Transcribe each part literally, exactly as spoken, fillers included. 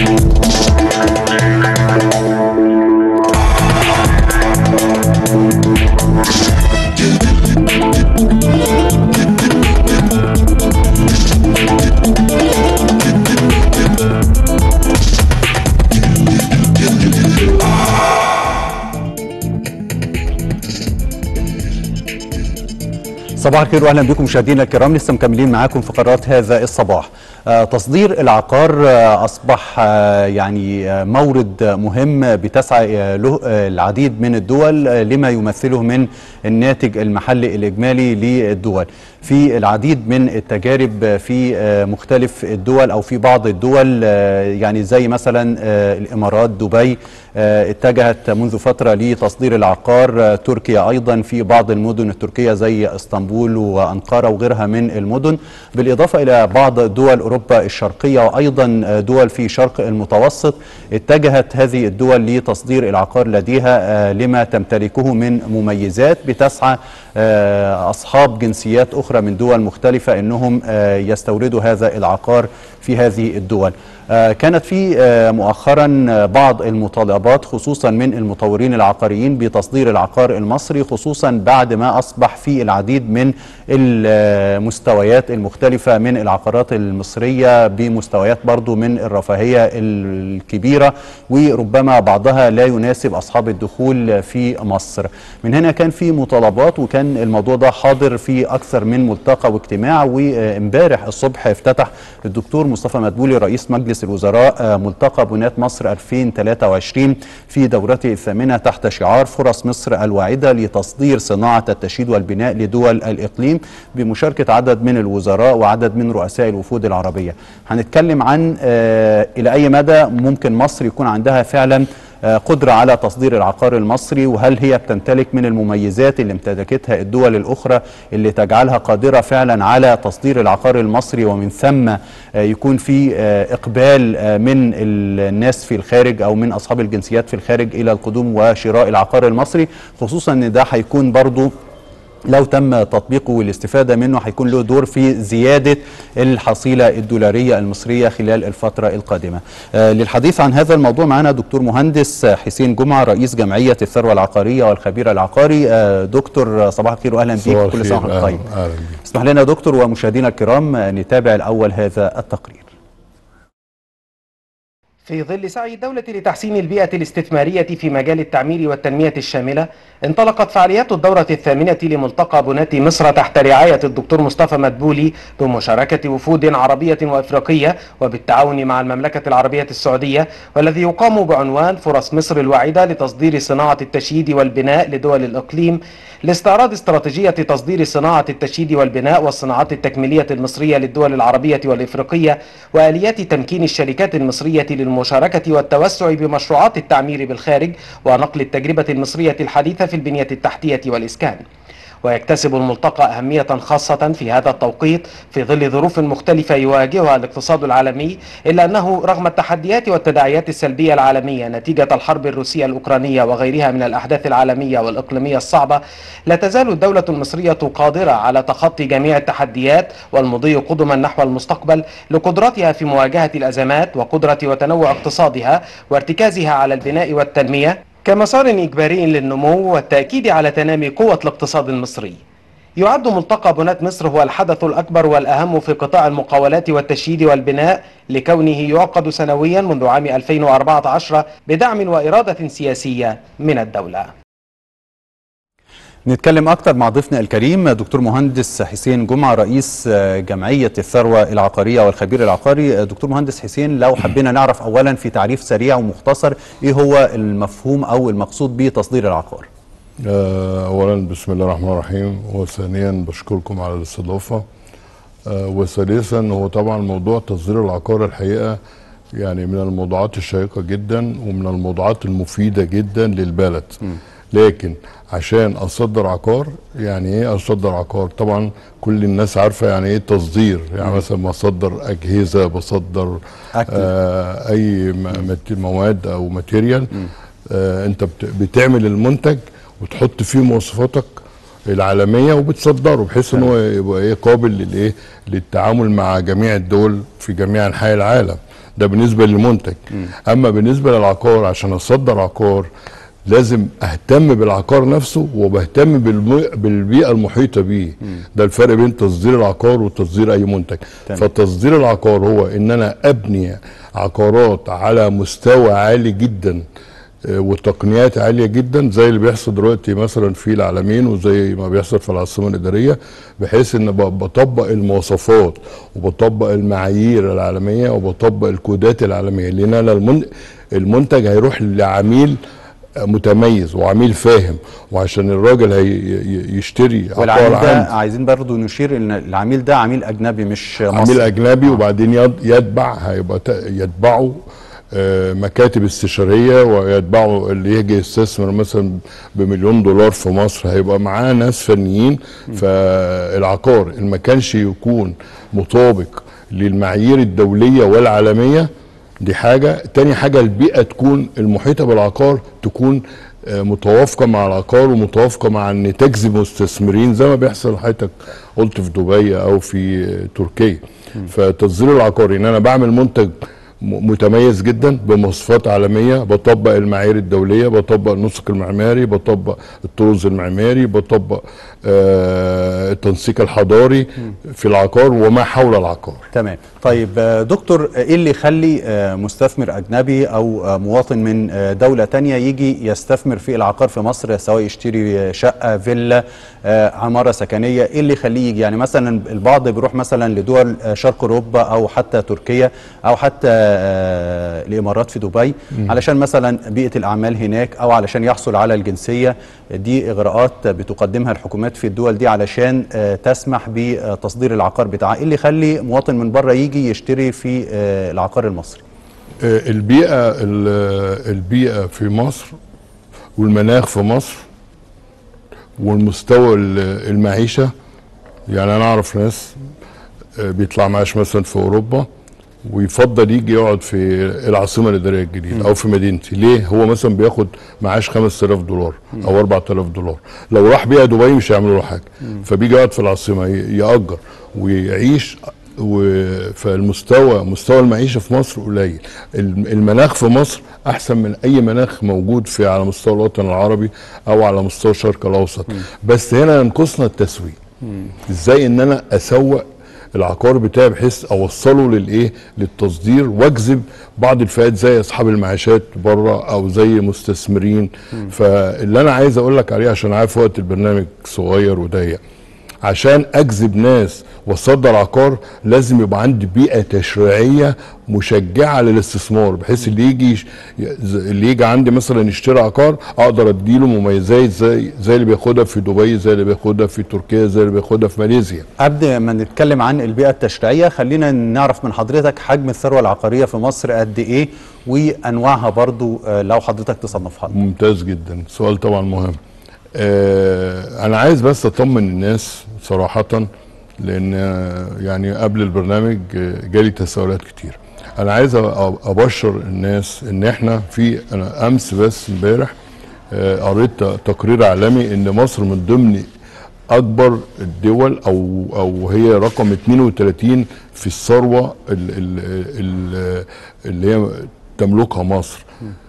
صباح الخير واهلا بكم مشاهدينا الكرام. لسه مكملين معاكم فقرات هذا الصباح. آه تصدير العقار آه اصبح آه يعني آه مورد مهم بتسعى آه له آه العديد من الدول آه لما يمثله من الناتج المحلي الاجمالي للدول. في العديد من التجارب في آه مختلف الدول او في بعض الدول آه يعني زي مثلا آه الامارات، دبي آه اتجهت منذ فتره لتصدير العقار. آه تركيا ايضا في بعض المدن التركيه زي اسطنبول وانقره وغيرها من المدن، بالاضافه الى بعض دول اوروبا الشرقيه وايضا دول في شرق المتوسط. اتجهت هذه الدول لتصدير العقار لديها لما تمتلكه من مميزات، بتسعى اصحاب جنسيات اخرى من دول مختلفه انهم يستوردوا هذا العقار في هذه الدول. كانت في مؤخرا بعض المطالبات خصوصا من المطورين العقاريين بتصدير العقار المصري، خصوصا بعد ما أصبح في العديد من المستويات المختلفة من العقارات المصرية بمستويات برضو من الرفاهية الكبيرة، وربما بعضها لا يناسب أصحاب الدخول في مصر. من هنا كان في مطالبات، وكان الموضوع ده حاضر في أكثر من ملتقى واجتماع. وامبارح الصبح افتتح الدكتور مصطفى مدبولي رئيس مجلس الوزراء ملتقى بنات مصر ألفين وثلاثة وعشرين في دورته الثامنة تحت شعار فرص مصر الواعدة لتصدير صناعة التشييد والبناء لدول الإقليم، بمشاركة عدد من الوزراء وعدد من رؤساء الوفود العربية. هنتكلم عن إلى أي مدى ممكن مصر يكون عندها فعلا قدرة على تصدير العقار المصري، وهل هي بتمتلك من المميزات اللي امتلكتها الدول الأخرى اللي تجعلها قادرة فعلا على تصدير العقار المصري، ومن ثم يكون في إقبال من الناس في الخارج أو من أصحاب الجنسيات في الخارج إلى القدوم وشراء العقار المصري، خصوصا أن ده هيكون برضو لو تم تطبيقه والاستفادة منه هيكون له دور في زيادة الحصيلة الدولارية المصرية خلال الفترة القادمة. آه للحديث عن هذا الموضوع معنا دكتور مهندس حسين جمعة رئيس جمعية الثروة العقارية والخبير العقاري. آه دكتور صباح الخير واهلا بك، كل سنة وانت طيب. اسمح لنا دكتور ومشاهدينا الكرام نتابع الأول هذا التقرير. في ظل سعي الدولة لتحسين البيئة الاستثمارية في مجال التعمير والتنمية الشاملة، انطلقت فعاليات الدورة الثامنة لملتقى بنات مصر تحت رعاية الدكتور مصطفى مدبولي بمشاركة وفود عربية وإفريقية وبالتعاون مع المملكة العربية السعودية، والذي يقام بعنوان فرص مصر الواعدة لتصدير صناعة التشييد والبناء لدول الإقليم، لاستعراض استراتيجية تصدير صناعة التشييد والبناء والصناعات التكميلية المصرية للدول العربية والإفريقية، وآليات تمكين الشركات المصرية للمشاركة والتوسع بمشروعات التعمير بالخارج، ونقل التجربة المصرية الحديثة في البنية التحتية والإسكان. ويكتسب الملتقى أهمية خاصة في هذا التوقيت في ظل ظروف مختلفة يواجهها الاقتصاد العالمي، إلا أنه رغم التحديات والتداعيات السلبية العالمية نتيجة الحرب الروسية الأوكرانية وغيرها من الأحداث العالمية والإقليمية الصعبة، لا تزال الدولة المصرية قادرة على تخطي جميع التحديات والمضي قدما نحو المستقبل لقدرتها في مواجهة الأزمات وقدرة وتنوع اقتصادها وارتكازها على البناء والتنمية كمسار إجباري للنمو والتأكيد على تنامي قوة الاقتصاد المصري. يعد ملتقى بنات مصر هو الحدث الأكبر والأهم في قطاع المقاولات والتشييد والبناء، لكونه يعقد سنويا منذ عام ألفين وأربعة عشر بدعم وإرادة سياسية من الدولة. نتكلم أكتر مع ضيفنا الكريم دكتور مهندس حسين جمعة رئيس جمعية الثروة العقارية والخبير العقاري. دكتور مهندس حسين، لو حبينا نعرف أولا في تعريف سريع ومختصر إيه هو المفهوم أو المقصود بتصدير العقار؟ أولا بسم الله الرحمن الرحيم، وثانيا بشكركم على الاستضافة، وثالثا هو طبعا موضوع تصدير العقار الحقيقة يعني من الموضوعات الشيقة جدا ومن الموضوعات المفيدة جدا للبلد. م. لكن عشان اصدر عقار، يعني ايه اصدر عقار؟ طبعا كل الناس عارفه يعني ايه تصدير، يعني مثلا بصدر اجهزه، بصدر آه اي مواد او ماتيريال. آه انت بتعمل المنتج وتحط فيه مواصفاتك العالميه وبتصدره بحيث ان هو يبقى ايه قابل للايه للتعامل مع جميع الدول في جميع انحاء العالم. ده بالنسبه للمنتج. م. اما بالنسبه للعقار، عشان اصدر عقار لازم اهتم بالعقار نفسه وبهتم بالبيئه المحيطه بيه. ده الفرق بين تصدير العقار وتصدير اي منتج. تمام. فتصدير العقار هو ان انا ابني عقارات على مستوى عالي جدا وتقنيات عاليه جدا، زي اللي بيحصل دلوقتي مثلا في العلمين وزي ما بيحصل في العاصمه الاداريه، بحيث ان بطبق المواصفات وبطبق المعايير العالميه وبطبق الكودات العالميه، لان انا المنتج هيروح لعميل متميز وعميل فاهم، وعشان الراجل هيشتري والعميل ده عايزين برضو نشير ان العميل ده عميل اجنبي مش مصري. عميل اجنبي. آه. وبعدين يتبع هيبقى يتبعه مكاتب استشاريه، ويتبعوا اللي يجي يستثمر مثلا بمليون دولار في مصر هيبقى معاه ناس فنيين. فالعقار ان ما كانش يكون مطابق للمعايير الدوليه والعالميه، دي حاجه. تاني حاجه البيئه تكون المحيطه بالعقار تكون متوافقه مع العقار ومتوافقه مع ان تجذب مستثمرين، زي ما بيحصل حضرتك قلت في دبي او في تركيا. فتصدير العقار ان انا بعمل منتج متميز جدا بمواصفات عالميه، بطبق المعايير الدوليه، بطبق النسق المعماري، بطبق الطرز المعماري، بطبق آه التنسيق الحضاري في العقار وما حول العقار. تمام. طيب دكتور، ايه اللي يخلي مستثمر اجنبي او مواطن من دوله تانية يجي يستثمر في العقار في مصر، سواء يشتري شقه، فيلا، عماره سكنيه؟ ايه اللي يخليه يجي؟ يعني مثلا البعض بيروح مثلا لدول شرق اوروبا او حتى تركيا او حتى الامارات في دبي م. علشان مثلا بيئه الاعمال هناك، او علشان يحصل على الجنسيه. دي اغراءات بتقدمها الحكومات في الدول دي علشان تسمح بتصدير العقار بتاعها. ايه اللي يخلي مواطن من بره يجي يشتري في العقار المصري؟ البيئه البيئه في مصر والمناخ في مصر والمستوى المعيشه. يعني انا اعرف ناس بيطلع معاش مثلا في اوروبا ويفضل يجي يقعد في العاصمه الاداريه الجديده او في مدينتي. ليه؟ هو مثلا بياخد معاش خمسة آلاف دولار او أربعة آلاف دولار، لو راح بيها دبي مش هيعملوا له حاجه. فبيجي يقعد في العاصمه يأجر ويعيش. فالمستوى مستوى المعيشه في مصر قليل. المناخ في مصر احسن من اي مناخ موجود في على مستوى الوطن العربي او على مستوى الشرق الاوسط. بس هنا ينقصنا التسويق. ازاي ان انا اسوق العقار بتاعي بحيث اوصله للايه للتصدير واجذب بعض الفئات زي اصحاب المعاشات بره او زي مستثمرين. فاللي انا عايز اقول لك عليه، عشان عارف وقت البرنامج صغير وضيق، عشان اجذب ناس واصدر عقار لازم يبقى عندي بيئه تشريعيه مشجعه للاستثمار، بحيث اللي يجي اللي يجي عندي مثلا يشتري عقار اقدر اديله مميزات زي زي اللي بياخدها في دبي، زي اللي بياخدها في تركيا، زي اللي بياخدها في ماليزيا. قبل ما نتكلم عن البيئه التشريعيه، خلينا نعرف من حضرتك حجم الثروه العقاريه في مصر قد ايه، وانواعها برضو لو حضرتك تصنفها. ممتاز جدا، سؤال طبعا مهم. آه انا عايز بس اطمن الناس صراحه، لان يعني قبل البرنامج جالي تساؤلات كتير. انا عايز ابشر الناس ان احنا في انا امس بس امبارح قريت تقرير عالمي ان مصر من ضمن اكبر الدول او او هي رقم اتنين وتلاتين في الثروه اللي هي تملكها مصر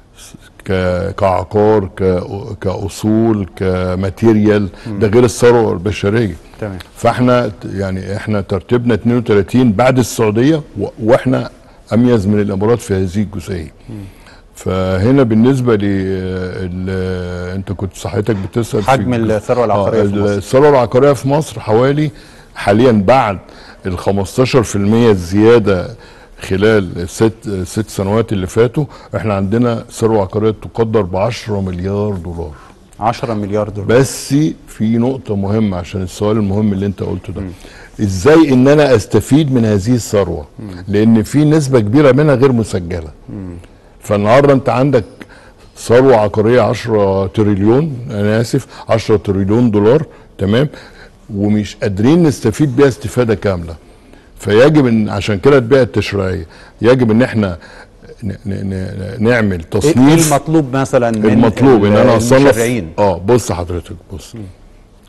كعقار، كاصول، كماتيريال، ده غير الثروه البشريه. تمام. فاحنا يعني احنا ترتيبنا اتنين وتلاتين بعد السعوديه، واحنا اميز من الامارات في هذه الجزئيه. فهنا بالنسبه ل انت كنت صحتك بتسال حجم الثروه العقاريه في مصر. الثروه العقاريه في مصر حوالي حاليا بعد ال خمستاشر في المية الزياده خلال الست ست سنوات اللي فاتوا، احنا عندنا ثروه عقاريه تقدر ب عشرة مليار دولار. عشرة مليار دولار. بس في نقطه مهمه عشان السؤال المهم اللي انت قلته ده. م. ازاي ان انا استفيد من هذه الثروه؟ لان في نسبه كبيره منها غير مسجله. م. فالنهارده انت عندك ثروه عقاريه عشرة تريليون، انا اسف عشرة تريليون دولار، تمام، ومش قادرين نستفيد بيها استفاده كامله. فيجب ان عشان كده البيئه التشريعيه يجب ان احنا نعمل تصنيف. ايه المطلوب مثلا من المطلوب ان انا اصنف. اه بص حضرتك، بص م.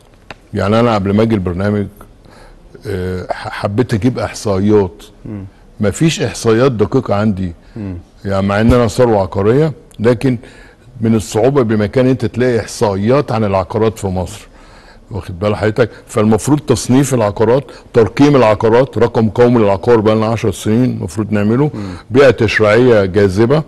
يعني انا قبل ما اجي البرنامج حبيت اجيب احصائيات م. مفيش احصائيات دقيقه عندي. م. يعني مع ان انا ثروه عقاريه، لكن من الصعوبه بمكان انت تلاقي احصائيات عن العقارات في مصر، واخد بال حضرتك؟ فالمفروض تصنيف العقارات، ترقيم العقارات، رقم قومي للعقار بقى لنا عشر سنين المفروض نعمله، بيئه تشريعيه جاذبه،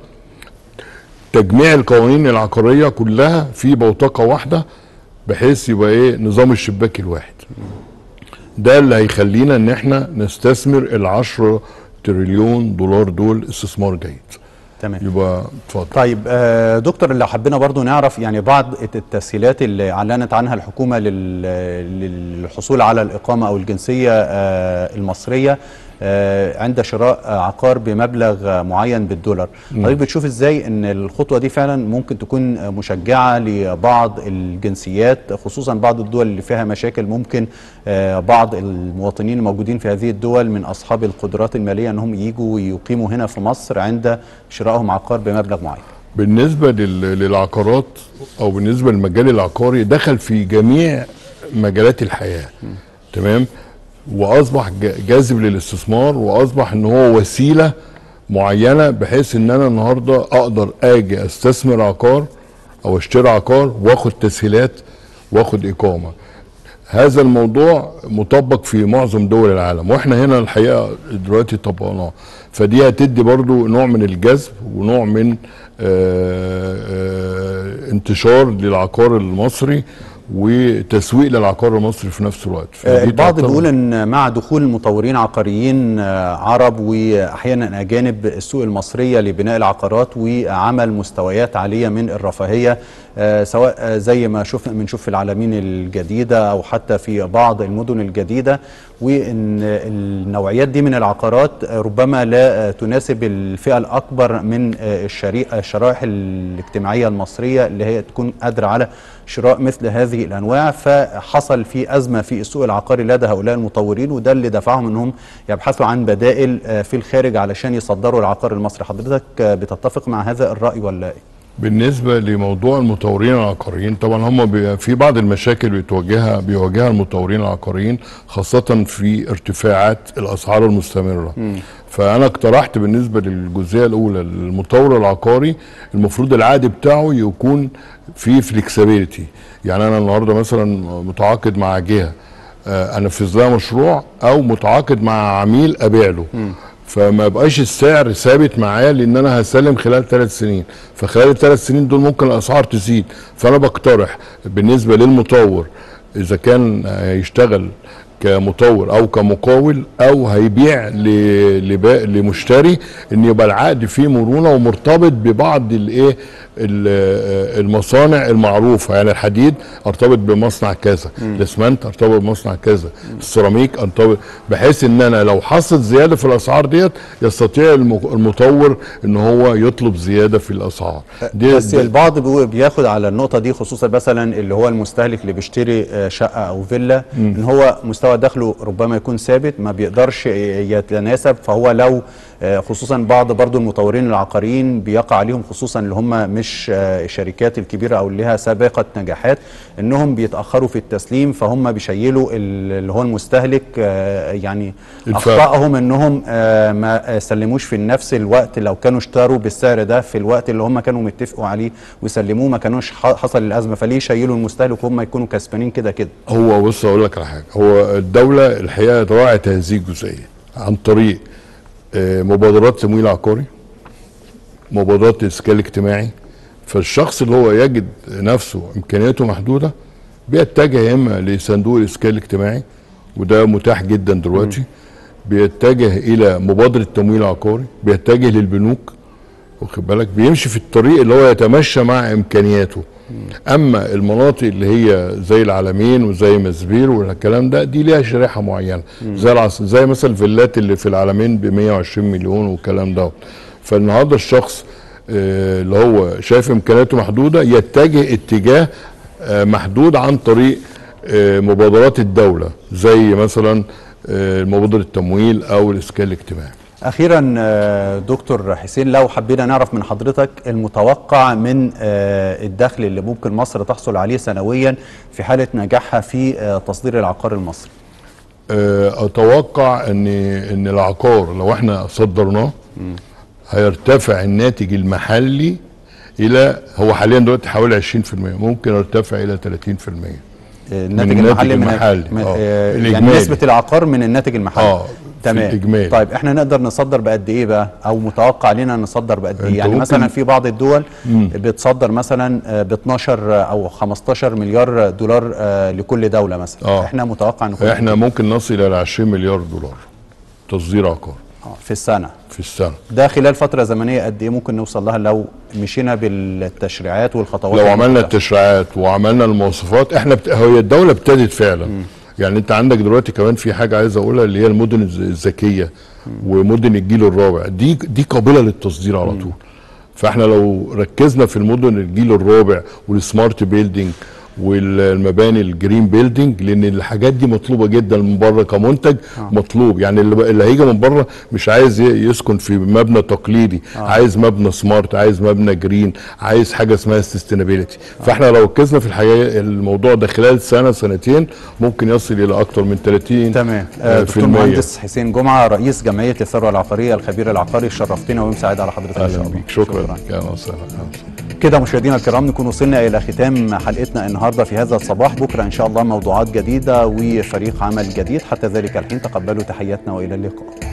تجميع القوانين العقاريه كلها في بوتقه واحده بحيث يبقى ايه نظام الشباك الواحد. ده اللي هيخلينا ان احنا نستثمر العشرة تريليون دولار دول استثمار جيد. تمام. يبقى اتفضل. طيب آه دكتور، لو حبينا برضو نعرف يعني بعض التسهيلات اللي اعلنت عنها الحكومه للحصول على الاقامه او الجنسيه آه المصريه آه عند شراء عقار بمبلغ معين بالدولار. حضرتك بتشوف ازاي ان الخطوه دي فعلا ممكن تكون مشجعه لبعض الجنسيات، خصوصا بعض الدول اللي فيها مشاكل، ممكن آه بعض المواطنين الموجودين في هذه الدول من اصحاب القدرات الماليه انهم يجوا يقيموا هنا في مصر عند شرائهم عقار بمبلغ معين؟ بالنسبه للعقارات او بالنسبه للمجال العقاري دخل في جميع مجالات الحياه. م. تمام. واصبح جاذب للاستثمار، واصبح ان هو وسيله معينه بحيث ان انا النهارده اقدر اجي استثمر عقار او اشتري عقار واخد تسهيلات واخد اقامه. هذا الموضوع مطبق في معظم دول العالم، واحنا هنا الحقيقه دلوقتي طبقناه، فدي هتدي برضو نوع من الجذب ونوع من آآ آآ انتشار للعقار المصري وتسويق للعقار المصري في نفس الوقت. البعض بيقول ان مع دخول مطورين عقاريين عرب واحيانا اجانب السوق المصريه لبناء العقارات وعمل مستويات عاليه من الرفاهيه، سواء زي ما شفنا بنشوف في العلمين الجديده او حتى في بعض المدن الجديده، وان النوعيات دي من العقارات ربما لا تناسب الفئه الاكبر من الشرائح الاجتماعيه المصريه اللي هي تكون قادره على شراء مثل هذه الانواع، فحصل في ازمه في السوق العقاري لدى هؤلاء المطورين، وده اللي دفعهم انهم يبحثوا عن بدائل في الخارج علشان يصدروا العقار المصري. حضرتك بتتفق مع هذا الراي ولا ايه؟ بالنسبه لموضوع المطورين العقاريين، طبعا هم في بعض المشاكل بتواجهها بيواجهها المطورين العقاريين، خاصه في ارتفاعات الاسعار المستمره. م. فانا اقترحت بالنسبه للجزئيه الاولى للمطور العقاري المفروض العقد بتاعه يكون فيه فليكسبيليتي. يعني انا النهارده مثلا متعاقد مع جهه انفذ لها مشروع، او متعاقد مع عميل ابيع له، م. فما يبقاش السعر ثابت معايا لان انا هسلم خلال ثلاث سنين، فخلال الثلاث سنين دول ممكن الاسعار تزيد. فانا بقترح بالنسبه للمطور اذا كان هيشتغل كمطور او كمقاول او هيبيع لمشتري ان يبقى العقد فيه مرونه ومرتبط ببعض الايه المصانع المعروفه. يعني الحديد ارتبط بمصنع كذا، الاسمنت ارتبط بمصنع كذا، السيراميك ارتبط، بحيث ان انا لو حصلت زياده في الاسعار ديت يستطيع المطور ان هو يطلب زياده في الاسعار دي. بس دي البعض بياخد على النقطه دي، خصوصا مثلا اللي هو المستهلك اللي بيشتري شقه او فيلا، م. ان هو مستوى دخله ربما يكون ثابت ما بيقدرش يتناسب، فهو لو خصوصا بعض برضو المطورين العقاريين بيقع عليهم، خصوصا اللي هم مش الشركات الكبيره او اللي لها سابقه نجاحات، انهم بيتاخروا في التسليم، فهم بيشيلوا اللي هو المستهلك يعني اخطائهم انهم ما سلموش في نفس الوقت. لو كانوا اشتروا بالسعر ده في الوقت اللي هم كانوا متفقوا عليه وسلموه ما كانوش حصل الازمه، فليه يشيلوا المستهلك وهم يكونوا كسبانين كده كده؟ هو بص اقول لك على حاجه، هو الدوله الحقيقه راعت هذه الجزئيه عن طريق مبادرات تمويل عقاري، مبادرات اسكان اجتماعي. فالشخص اللي هو يجد نفسه امكانياته محدوده بيتجه يا اما لصندوق الاسكان الاجتماعي، وده متاح جدا دلوقتي، بيتجه الى مبادره تمويل عقاري، بيتجه للبنوك، واخد بالك، بيمشي في الطريق اللي هو يتمشى مع امكانياته. اما المناطق اللي هي زي العلمين وزي مزبير والكلام ده دي ليها شريحه معينه، زي العص... زي مثلا الفيلات اللي في العلمين ب مية وعشرين مليون والكلام ده. فالنهارده الشخص آه اللي هو شايف امكانياته محدوده يتجه اتجاه آه محدود عن طريق آه مبادرات الدوله، زي مثلا آه مبادره التمويل او الاسكان الاجتماعي. أخيرا دكتور حسين، لو حبينا نعرف من حضرتك المتوقع من الدخل اللي ممكن مصر تحصل عليه سنويا في حالة نجاحها في تصدير العقار المصري. اتوقع ان ان العقار لو احنا صدرناه هيرتفع الناتج المحلي الى، هو حاليا دلوقتي حوالي عشرين في المية، ممكن يرتفع الى ثلاثين في المية. الناتج المحلي من, المحلي. من آه. آه يعني نسبة العقار من الناتج المحلي. اه تمام. الإجمالي. طيب احنا نقدر نصدر بقد ايه بقى، او متوقع لنا نصدر بقد ايه؟ يعني مثلا في بعض الدول مم. بتصدر مثلا ب اتناشر او خمستاشر مليار دولار لكل دولة مثلا. آه. احنا متوقع ان احنا ممكن نصل الى عشرين مليار دولار تصدير عقار في السنة. في السنة. ده خلال فترة زمنية قد ايه ممكن نوصل لها لو مشينا بالتشريعات والخطوات؟ لو عملنا التشريعات وعملنا المواصفات، احنا بت... هي الدولة ابتدت فعلا. م. يعني انت عندك دلوقتي كمان في حاجة عايز اقولها، اللي هي المدن الذكية ومدن الجيل الرابع، دي دي قابلة للتصدير على طول. فاحنا لو ركزنا في المدن الجيل الرابع والسمارت بيلدينج والمباني الجرين بيلدينج، لان الحاجات دي مطلوبه جدا من بره كمنتج. آه. مطلوب، يعني اللي, اللي هيجي من بره مش عايز يسكن في مبنى تقليدي. آه. عايز مبنى سمارت، عايز مبنى جرين، عايز حاجه اسمها سستينابيلتي. آه. فاحنا لو ركزنا في الحاجه الموضوع ده خلال سنه سنتين ممكن يصل الى اكثر من ثلاثين. تمام. آه دكتور مهندس حسين جمعه، رئيس جمعيه الثروه العقاريه، الخبير العقاري، شرفتنا ويوم سعيد على حضرتك. ان شاء الله. شكرا. شكرا. كده مشاهدينا الكرام نكون وصلنا الى ختام حلقتنا النهارده في هذا الصباح. بكره ان شاء الله موضوعات جديده وفريق عمل جديد. حتى ذلك الحين تقبلوا تحياتنا والى اللقاء.